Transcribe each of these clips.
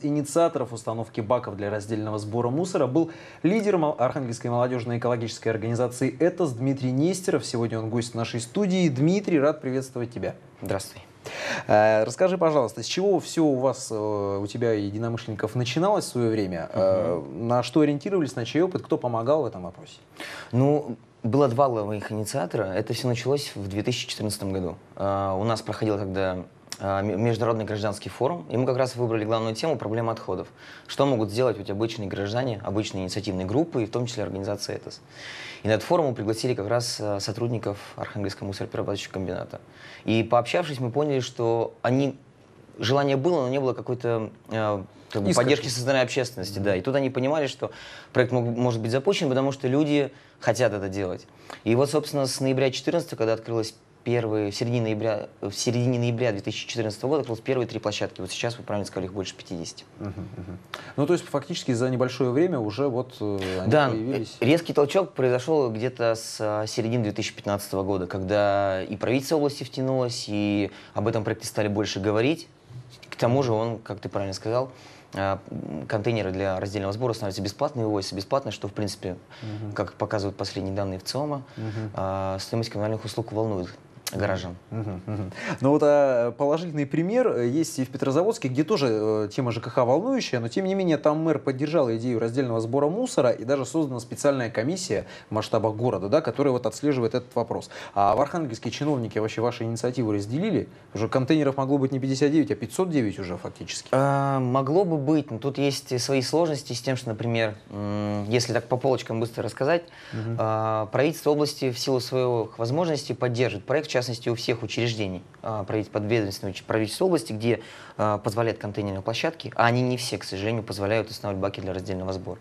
инициаторов установки баков для раздельного сбора мусора был лидер Архангельской молодежной экологической организации «ЭТОС» Дмитрий Нестеров. Сегодня он гость нашей студии. Дмитрий, рад приветствовать тебя. Здравствуй. Расскажи, пожалуйста, с чего все у тебя, единомышленников, начиналось в свое время? На что ориентировались, на чей опыт, кто помогал в этом вопросе? Ну, было два главных инициатора. Это все началось в 2014 году. У нас проходил тогда международный гражданский форум, и мы как раз выбрали главную тему — проблема отходов. Что могут сделать вот обычные граждане, обычные инициативные группы, и в том числе организация ЭТОС. И на этот форум мы пригласили как раз сотрудников Архангельского мусороперерабатывающего комбината. И пообщавшись, мы поняли, что желание было, но не было какой-то поддержки со стороны общественности. Да. И тут они понимали, что проект может быть запущен, потому что люди хотят это делать. И вот, собственно, с ноября 2014, когда открылось в середине ноября 2014 года открылось первые 3 площадки. Вот сейчас, вы правильно сказали, их больше 50. Ну, то есть, фактически, за небольшое время уже вот они появились. Резкий толчок произошел где-то с середины 2015 года, когда и правительство области втянулось, и об этом проекте стали больше говорить. К тому же он, как ты правильно сказал, контейнеры для раздельного сбора становятся бесплатными, вывозятся бесплатно, что, в принципе, как показывают последние данные ВЦИОМа, стоимость коммунальных услуг волнует горожан. Ну вот положительный пример есть и в Петрозаводске, где тоже тема ЖКХ волнующая, но тем не менее там мэр поддержал идею раздельного сбора мусора, и даже создана специальная комиссия в масштабах города, да, которая вот отслеживает этот вопрос. А в Архангельске чиновники вообще ваши инициативы разделили? Уже контейнеров могло быть не 59, а 509 уже фактически. Могло бы быть, но тут есть свои сложности с тем, что, например, если так по полочкам быстро рассказать, правительство области в силу своих возможностей поддерживает проект, в частности, у всех учреждений подведомственного правительства области, где позволяют контейнерные площадки, а они не все, к сожалению, позволяют устанавливать баки для раздельного сбора.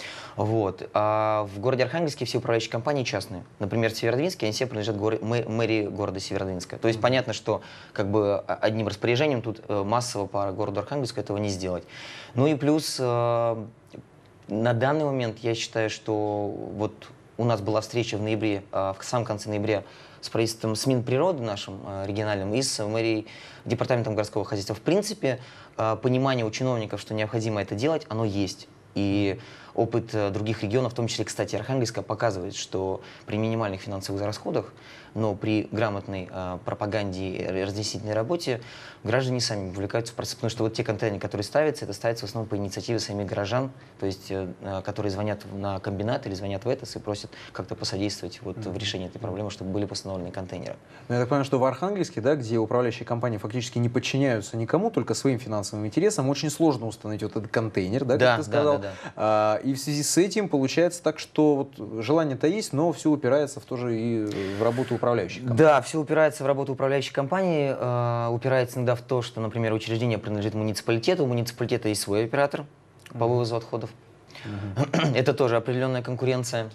Вот. А в городе Архангельске все управляющие компании частные. Например, в Северодвинске они все принадлежат мэрии города Северодвинска. То есть понятно, что как бы одним распоряжением тут массово по городу Архангельску этого не сделать. Ну и плюс на данный момент я считаю, что вот у нас была встреча в ноябре, в самом конце ноября, с правительством, с Минприроды нашим региональным и с мэрией, департаментом городского хозяйства. В принципе, понимание у чиновников, что необходимо это делать, оно есть. И опыт других регионов, в том числе, кстати, Архангельска, показывает, что при минимальных финансовых расходах, но при грамотной пропаганде и разъяснительной работе граждане сами вовлекаются в процесс. Потому что вот те контейнеры, которые ставятся, это ставится в основном по инициативе самих горожан, то есть которые звонят на комбинат или звонят в ЭТОС и просят как-то посодействовать вот в решении этой проблемы, чтобы были постановлены контейнеры. Но я так понимаю, что в Архангельске, да, где управляющие компании фактически не подчиняются никому, только своим финансовым интересам, очень сложно установить вот этот контейнер, да, как ты сказал. И в связи с этим получается так, что вот желание-то есть, но все упирается тоже и в работу управляющих компаний. Да, все упирается в работу управляющей компании, упирается иногда в то, что, например, учреждение принадлежит муниципалитету, у муниципалитета есть свой оператор по вывозу отходов. Это тоже определенная конкуренция.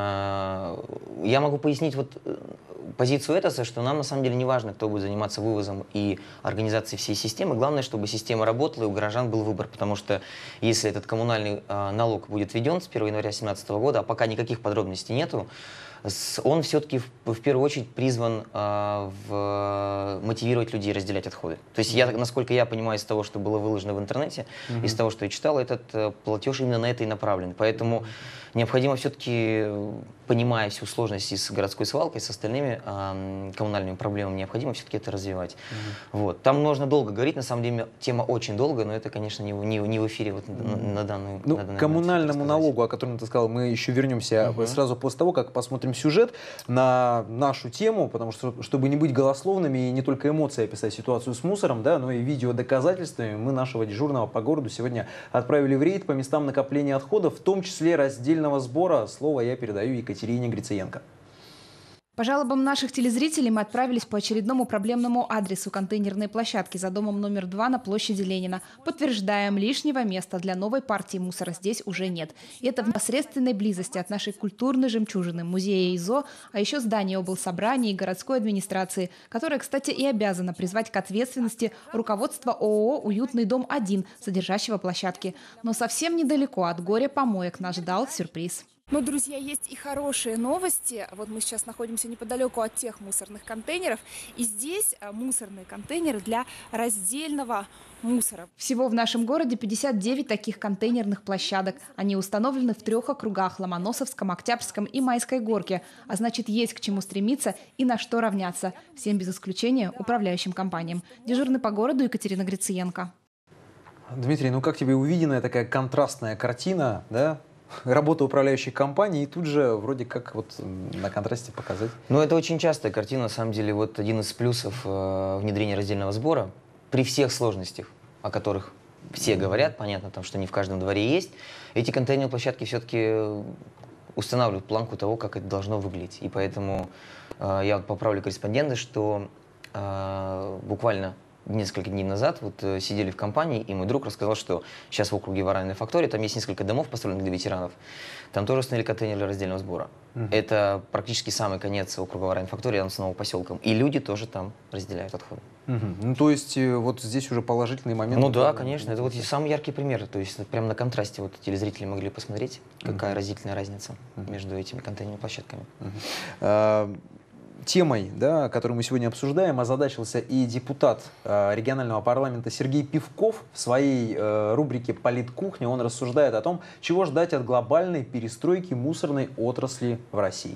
Я могу пояснить вот позицию ЭТОСа, что нам на самом деле не важно, кто будет заниматься вывозом и организацией всей системы. Главное, чтобы система работала и у горожан был выбор. Потому что если этот коммунальный налог будет введен с 1 января 2017 года, а пока никаких подробностей нету, он все-таки в первую очередь призван мотивировать людей разделять отходы. То есть, насколько я понимаю из того, что было выложено в интернете, из того, что я читал, этот платеж именно на это и направлен. Поэтому необходимо все-таки, понимая всю сложность с городской свалкой, с остальными коммунальными проблемами, необходимо все-таки это развивать. Вот. Там можно долго говорить, на самом деле тема очень долгая, но это, конечно, не в эфире вот на данную к коммунальному налогу, о котором ты сказал, мы еще вернемся сразу после того, как посмотрим сюжет на нашу тему, потому что, чтобы не быть голословными и не только эмоции описать ситуацию с мусором, да, но и видеодоказательствами, мы нашего дежурного по городу сегодня отправили в рейд по местам накопления отходов, в том числе раздельного сбора. Слово я передаю Екатерине Грициенко. По жалобам наших телезрителей мы отправились по очередному проблемному адресу контейнерной площадки за домом номер 2 на площади Ленина. Подтверждаем, лишнего места для новой партии мусора здесь уже нет. И это в непосредственной близости от нашей культурной жемчужины, музея ИЗО, а еще здания облсобрания и городской администрации, которая, кстати, и обязана призвать к ответственности руководство ООО «Уютный дом-1», содержащего площадки. Но совсем недалеко от горя помоек нас ждал сюрприз. Но, друзья, есть и хорошие новости. Вот мы сейчас находимся неподалеку от тех мусорных контейнеров. И здесь мусорные контейнеры для раздельного мусора. Всего в нашем городе 59 таких контейнерных площадок. Они установлены в 3 округах – Ломоносовском, Октябрьском и Майской Горке. А значит, есть к чему стремиться и на что равняться. Всем без исключения управляющим компаниям. Дежурный по городу Екатерина Грициенко. Дмитрий, ну как тебе увиденная такая контрастная картина, да? Работа управляющей компании и тут же вроде как вот на контрасте показать. Ну, это очень частая картина, на самом деле. Вот один из плюсов внедрения раздельного сбора при всех сложностях, о которых все говорят, понятно, там, что не в каждом дворе есть, эти контейнерные площадки все-таки устанавливают планку того, как это должно выглядеть. И поэтому я поправлю корреспондента, что буквально несколько дней назад вот сидели в компании, и мой друг рассказал, что сейчас в округе Варанной фактории, там есть несколько домов, построенных для ветеранов, там тоже установили контейнер для раздельного сбора. Это практически самый конец округа Варанной фактории, рядом с новым поселком. И люди тоже там разделяют отходы. Ну, то есть вот здесь уже положительный момент. Ну да, конечно, это вот самый яркий пример. То есть прямо на контрасте вот телезрители могли посмотреть, какая разительная разница между этими контейнерными площадками. Темой, да, которую мы сегодня обсуждаем, озадачился и депутат регионального парламента Сергей Пивков. В своей рубрике «Политкухня» он рассуждает о том, чего ждать от глобальной перестройки мусорной отрасли в России.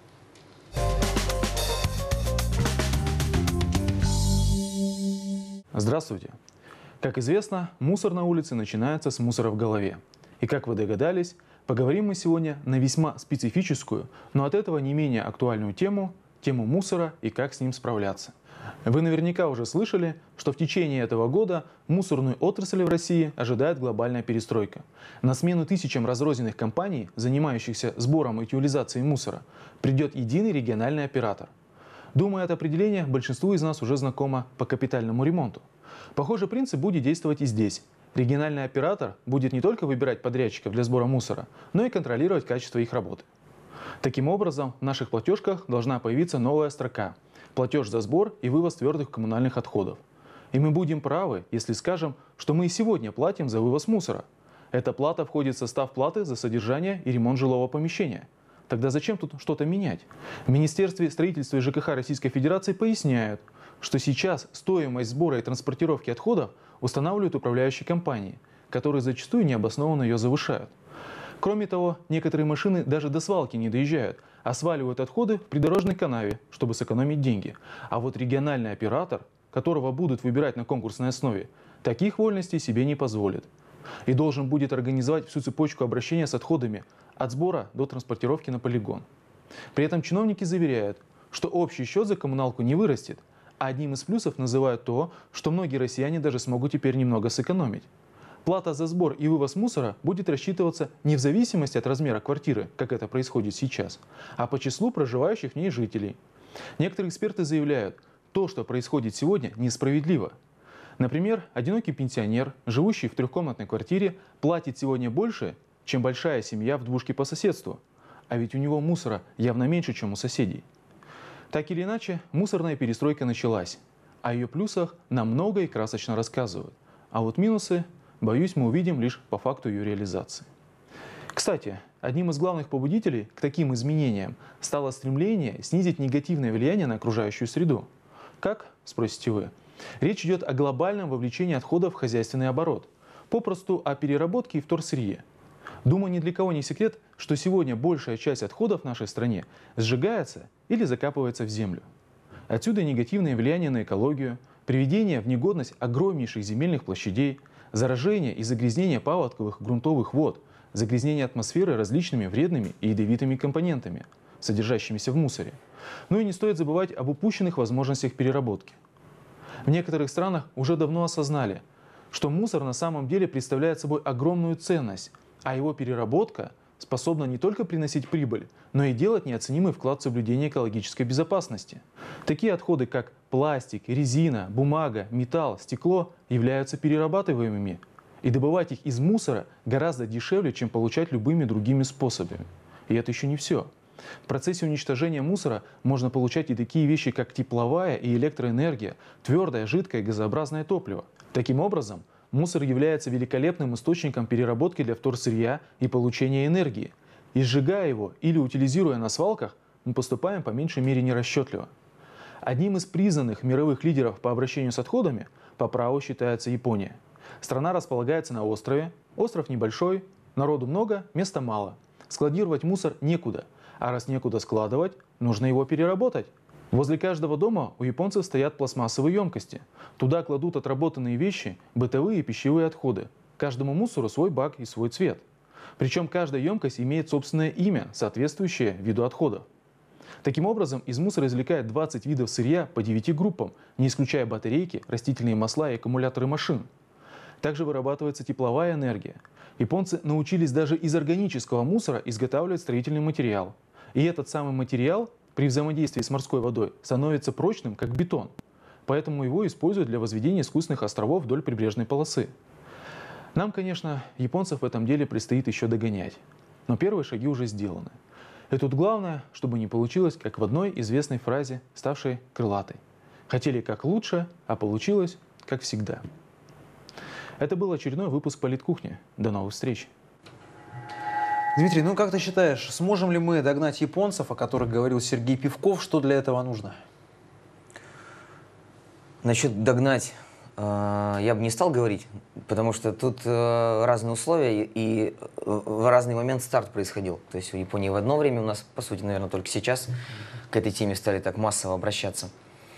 Здравствуйте. Как известно, мусор на улице начинается с мусора в голове. И как вы догадались, поговорим мы сегодня на весьма специфическую, но от этого не менее актуальную тему мусора и как с ним справляться. Вы наверняка уже слышали, что в течение этого года мусорную отрасль в России ожидает глобальная перестройка. На смену тысячам разрозненных компаний, занимающихся сбором и утилизацией мусора, придет единый региональный оператор. Думаю, это определение большинству из нас уже знакомо по капитальному ремонту. Похожий принцип будет действовать и здесь. Региональный оператор будет не только выбирать подрядчиков для сбора мусора, но и контролировать качество их работы. Таким образом, в наших платежках должна появиться новая строка – платеж за сбор и вывоз твердых коммунальных отходов. И мы будем правы, если скажем, что мы и сегодня платим за вывоз мусора. Эта плата входит в состав платы за содержание и ремонт жилого помещения. Тогда зачем тут что-то менять? В Министерстве строительства и ЖКХ Российской Федерации поясняют, что сейчас стоимость сбора и транспортировки отходов устанавливают управляющие компании, которые зачастую необоснованно ее завышают. Кроме того, некоторые машины даже до свалки не доезжают, а сваливают отходы в придорожной канаве, чтобы сэкономить деньги. А вот региональный оператор, которого будут выбирать на конкурсной основе, таких вольностей себе не позволит. И должен будет организовать всю цепочку обращения с отходами от сбора до транспортировки на полигон. При этом чиновники заверяют, что общий счет за коммуналку не вырастет, а одним из плюсов называют то, что многие россияне даже смогут теперь немного сэкономить. Плата за сбор и вывоз мусора будет рассчитываться не в зависимости от размера квартиры, как это происходит сейчас, а по числу проживающих в ней жителей. Некоторые эксперты заявляют, то, что происходит сегодня, несправедливо. Например, одинокий пенсионер, живущий в трехкомнатной квартире, платит сегодня больше, чем большая семья в двушке по соседству. А ведь у него мусора явно меньше, чем у соседей. Так или иначе, мусорная перестройка началась. О ее плюсах нам много и красочно рассказывают. А вот минусы, боюсь, мы увидим лишь по факту ее реализации. Кстати, одним из главных побудителей к таким изменениям стало стремление снизить негативное влияние на окружающую среду. Как, спросите вы? Речь идет о глобальном вовлечении отходов в хозяйственный оборот, попросту о переработке и вторсырье. Думаю, ни для кого не секрет, что сегодня большая часть отходов в нашей стране сжигается или закапывается в землю. Отсюда негативное влияние на экологию, приведение в негодность огромнейших земельных площадей, заражение и загрязнение паводковых грунтовых вод, загрязнение атмосферы различными вредными и ядовитыми компонентами, содержащимися в мусоре. Ну и не стоит забывать об упущенных возможностях переработки. В некоторых странах уже давно осознали, что мусор на самом деле представляет собой огромную ценность, а его переработка способна не только приносить прибыль, но и делать неоценимый вклад в соблюдение экологической безопасности. Такие отходы, как пластик, резина, бумага, металл, стекло, являются перерабатываемыми. И добывать их из мусора гораздо дешевле, чем получать любыми другими способами. И это еще не все. В процессе уничтожения мусора можно получать и такие вещи, как тепловая и электроэнергия, твердое, жидкое, газообразное топливо. Таким образом, мусор является великолепным источником переработки для вторсырья и получения энергии. И сжигая его или утилизируя на свалках, мы поступаем по меньшей мере нерасчетливо. Одним из признанных мировых лидеров по обращению с отходами по праву считается Япония. Страна располагается на острове, остров небольшой, народу много, места мало. Складировать мусор некуда, а раз некуда складывать, нужно его переработать. Возле каждого дома у японцев стоят пластмассовые емкости. Туда кладут отработанные вещи, бытовые и пищевые отходы. Каждому мусору свой бак и свой цвет. Причем каждая емкость имеет собственное имя, соответствующее виду отходов. Таким образом, из мусора извлекают 20 видов сырья по 9 группам, не исключая батарейки, растительные масла и аккумуляторы машин. Также вырабатывается тепловая энергия. Японцы научились даже из органического мусора изготавливать строительный материал. И этот самый материал при взаимодействии с морской водой становится прочным, как бетон. Поэтому его используют для возведения искусственных островов вдоль прибрежной полосы. Нам, конечно, японцев в этом деле предстоит еще догонять. Но первые шаги уже сделаны. И тут главное, чтобы не получилось, как в одной известной фразе, ставшей крылатой. Хотели как лучше, а получилось как всегда. Это был очередной выпуск «Политкухни». До новых встреч! Дмитрий, ну как ты считаешь, сможем ли мы догнать японцев, о которых говорил Сергей Пивков, что для этого нужно? Насчет догнать я бы не стал говорить, потому что тут разные условия и в разный момент старт происходил. То есть в Японии в одно время, у нас, по сути, наверное, только сейчас к этой теме стали так массово обращаться.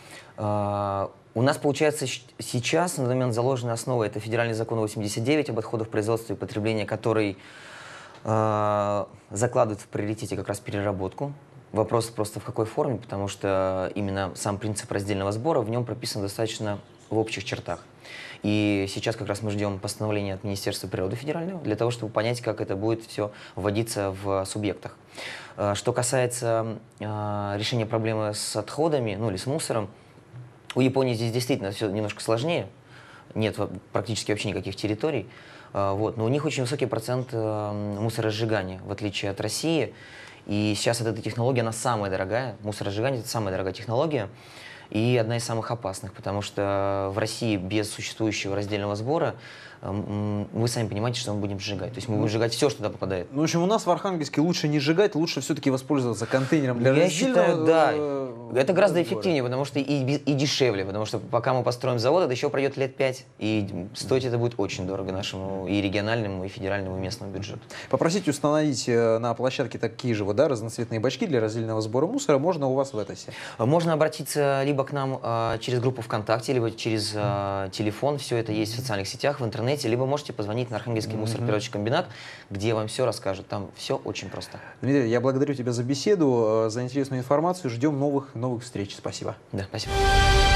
У нас, получается, сейчас на данный момент заложена основа, это федеральный закон 89 об отходах производства и потребления, который закладывает в приоритете как раз переработку. Вопрос просто в какой форме, потому что именно сам принцип раздельного сбора в нем прописан достаточно в общих чертах. И сейчас как раз мы ждем постановления от Министерства природы федерального для того, чтобы понять, как это будет все вводиться в субъектах. Что касается решения проблемы с отходами, ну или с мусором, у Японии здесь действительно все немножко сложнее. Нет практически вообще никаких территорий. Но у них очень высокий процент мусоросжигания, в отличие от России. И сейчас эта технология, она самая дорогая. Мусоросжигание – это самая дорогая технология. И одна из самых опасных, потому что в России без существующего раздельного сбора вы сами понимаете, что мы будем сжигать. То есть мы будем сжигать все, что туда попадает. Ну, в общем, у нас в Архангельске лучше не сжигать, лучше все-таки воспользоваться контейнером для Я считаю, да. Это гораздо сбора. эффективнее, потому что и дешевле, потому что пока мы построим завод, это еще пройдет лет 5, и стоить это будет очень дорого нашему и региональному, и федеральному, и местному бюджету. Попросить установить на площадке такие же разноцветные бачки для раздельного сбора мусора можно у вас в ЭТОСе. Можно обратиться либо к нам через группу ВКонтакте, либо через телефон, все это есть в социальных сетях, в интернете, либо можете позвонить на Архангельский мусороперерабатывающий комбинат, где вам все расскажут. Там все очень просто. Дмитрий, я благодарю тебя за беседу, за интересную информацию. Ждем новых встреч. Спасибо. Да, спасибо.